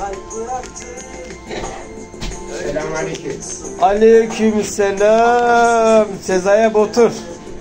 Selamünaleyküm. Aleykümselam. Sezai abi otur.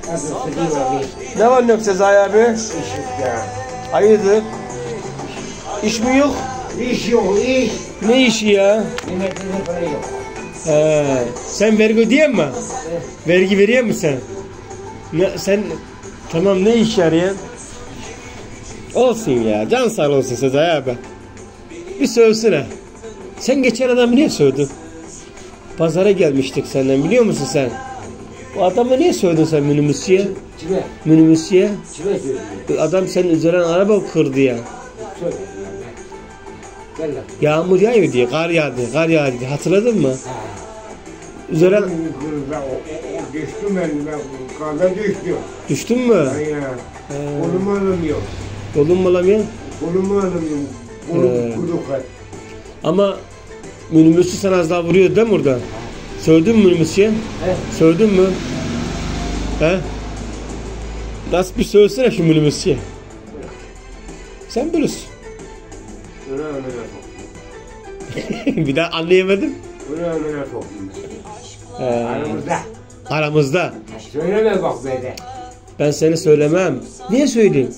Ne var ne yok Sezai abi? İş yok ya. Hayırdır? İş mi yok? İş yok, iş. Ne işi ya? Yemeklerine para yok. Sen vergi ödeyeyim mi? Vergi veriyor musun sen? Sen tamam ne iş arıyorsun? Olsun ya, can sağ olsun Sezai abi. Bir sövsene. Sen geçen adamı niye sövdün? Pazara gelmiştik senden, biliyor musun sen? O adamı niye sövdün sen minibüsçüye? Kime? Minibüsçüye. Kime söylüyorsun? Adam senin üzerine araba kırdı ya. Söyle. Gel lan. Yağmur yağıyor diye, kar yağdı, kar yağdı diye. Hatırladın mı? Üzerine... O düştüm ben karda düştüm. Düştün mü? Aynen. Kolumu alamıyor. Kolun mu alamıyor? Kolumu alamıyor. Kolum kuduk hep. Ama minibüsçü sana az daha vuruyor değil mi orada? Sövdün mü minibüsçüye? Sövdün mü? He? Nasıl bir sövsene şu minibüsçüye? Sen bilirsin. Bir daha anlayamadım. Bunu ömrüne sokayım. Aramızda. Aramızda. Söyleme bak be. Ben seni söylemem. Niye söyleyeyim?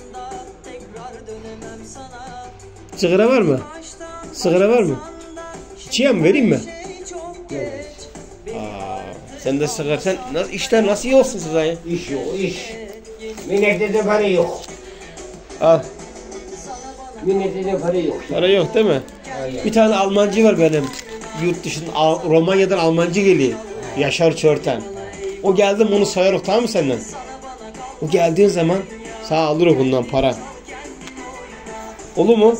Sigara var mı? Sigara var mı? İçeyim mi? Vereyim mi? Sen de sigara. Sen işler nasıl iyi olsun size? İş yok, iş. Millette de para yok. Al. Millette de para yok. Para yok değil mi? Hayır. Bir tane Almancı var benim. Yurt dışında Romanya'dan Almancı geliyor. Yaşar Çörten. O geldi onu sayarız, tamam mı senden? O geldiğin zaman sağ alır bundan para. Olur mu?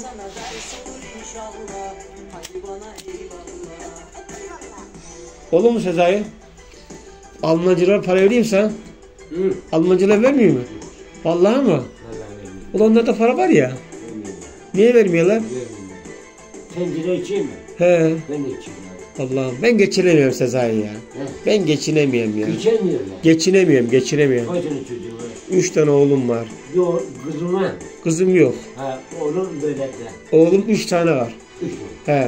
Olur mu Sezai? Almancılar para vereyim sen. Almancılar vermiyor mu? Vallahi mı? Ulan onlarda para var ya. Niye vermiyorlar? Tencere içeyim mi? He. Ben de içeyim. Allah'ım ben geçinemiyorum Sezai ya. Ben geçinemiyorum ya. İçemiyorum. Geçinemiyorum. Kaç tane çocuğum var? 3 tane oğlum var. Yok, kızım var. Kızım yok. Ha, oğlum böyle de. Oğlum 3 tane var. 3 He.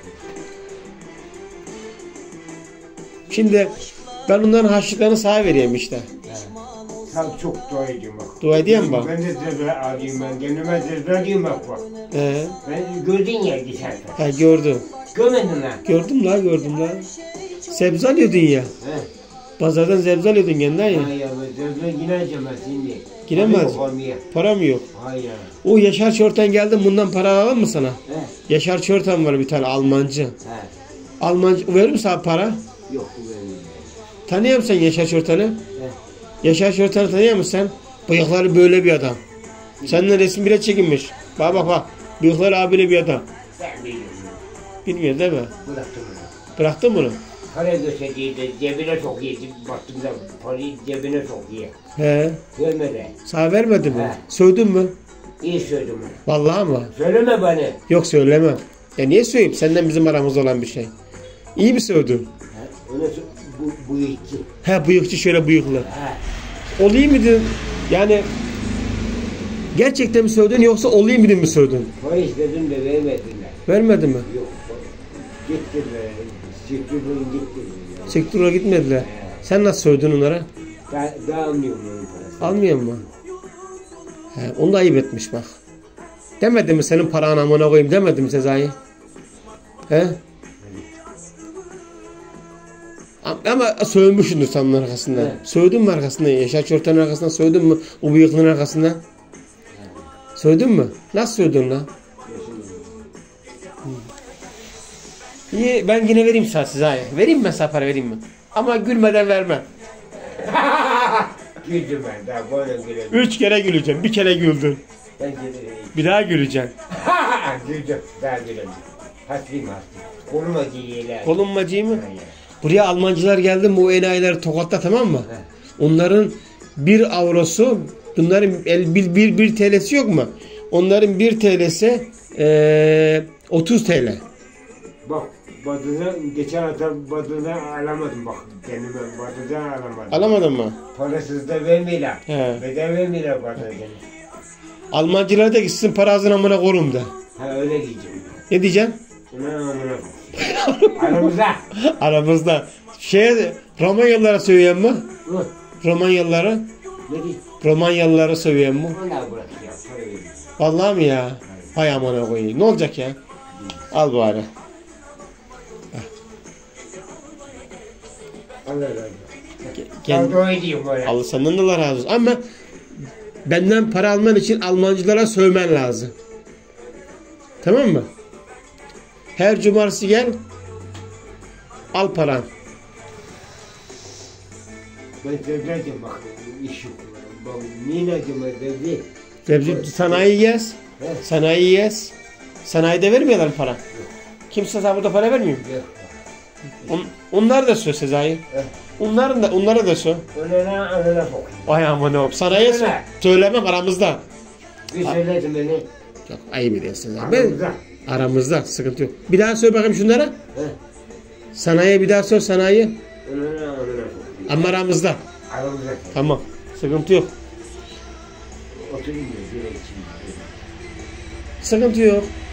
Şimdi ben onların harçlıklarını sana vereyim işte. Sen çok dua ediyorum bak. Dua edeyim bak. Ben de zerre alayım ben. Kendime zerre alayım bak. Ben gördün ya geçen sefer. He gördüm. Görmedin lan. Gördüm la. Sebze alıyordun ya. He. Pazardan sebze alıyordun kendinden ya. Hayır, zerre gireceğim ben şimdi. Giremez. Para mı yok? Hayır. O Yaşar Çörten geldi, bundan para alalım mı sana? He. Yaşar Çörten var bir tane Almancı. He. Almancı verir mi sana para? Yok vermiyor. Tanıyor musun sen Yaşar Çörten'i? He. Yaşar Çörten'i tanıyor musun sen? Bıyıkları böyle bir adam. Seninle resim bile çekinmiş. Bak. Bıyıkları abiyle bir adam. Ben biliyorum. Bilmiyor değil mi? Bıraktım onu. Bıraktın bunu. Para gösteriydi, cebine çok yedi. Baktım da parayı cebine çok ye. He. Vermedi. Sana vermedi mi? He. Sövdün mü? İyi söyledim onu. Vallahi mı? Söyleme bana. Yok söylemem. Ya niye söyleyeyim? Senden bizim aramızda olan bir şey. İyi mi sövdün? Ona bu iki. He bıyıkçı şöyle bıyıklı. He. Olayım mıydın? Yani gerçekten mi sövdün yoksa olayım mıydın mı sövdün? Para istedim de vermediler. Vermedi mi? Yok. Gittiler. Gittiler. Sektöre gitmediler. Sen nasıl sövdün onlara? Daha almıyorum onun parasını. Almıyor mu? He, onu da ayıp etmiş bak. Demedi mi senin paranı amına koyayım demedi mi Sezai? He? Ama sövmüşsündür sen onun arkasından. Evet. Sövdün mü arkasından? Yaşar Çörten'in arkasından sövdün mü? O bıyıklının arkasından? Sövdün mü? Nasıl sövdün lan? İyi ben yine vereyim sana Sezai. Vereyim mi sana para vereyim mi? Ama gülmeden vermem. Güldüm ben daha böyle gülerim. 3 kere güleceğim. Bir kere güldün. Ben gülerim. Bir daha güleceksin. Güldüm daha gülerim. Hasbim. Kolum acıyla. Kolun acıyor mu? Buraya Almancılar geldi bu enayileri tokatla tamam mı? Onların 1 avrosu bunların bir TL'si yok mu? Onların 1 TL'si 30 TL. Bak Batı'da geçen hafta Batı'da alamadım bak. Kendime Batı'da alamadım. Alamadın mı? Parasız da vermiyorlar. He. Bedel vermiyorlar Batı'da. Almancılar da gitsin para ağzına amına korum da. Ha öyle diyeceğim. Ne diyeceksin? Aramızda. Aramızda. Romanyalılara sövüyor mu? Dur. Romanyalılara? Ne diyeyim? Romanyalılara sövüyor mu? Onlar bırak ya. Para verin. Vallahi mi ya? Hay amına koyayım. Ne olacak ya? Al bari. Allah razı olsun. Gel. Ben de ödeyeyim böyle. Allah senden de Allah razı olsun. Ama benden para alman için Almancılara sövmen lazım. Tamam mı? Her cumartesi gel. Al paran. Ben sevdim bak. İş yok. Bak Nina cıma dedi. Sebze sanayi gez. He. Sanayi gez. Sanayide vermiyorlar para. Kimse sana burada para vermiyor mu? Yok. Onlar da sö Sezai. He. Onlara da sö. Önüne sok. Ay aman hop. Sanayiye sö. Söylemem aramızda. Bir söyledim beni. Yok ayıp ediyorsun Sezai. Ben, Aramızda. aramızda sıkıntı yok. Bir daha söyle bakayım şunlara. He. Sanayiye bir daha sor sanayi. Önüne sok. Ama aramızda. Aramızda. Tamam. Sıkıntı yok. Oturayım da bir içeyim. Sıkıntı yok.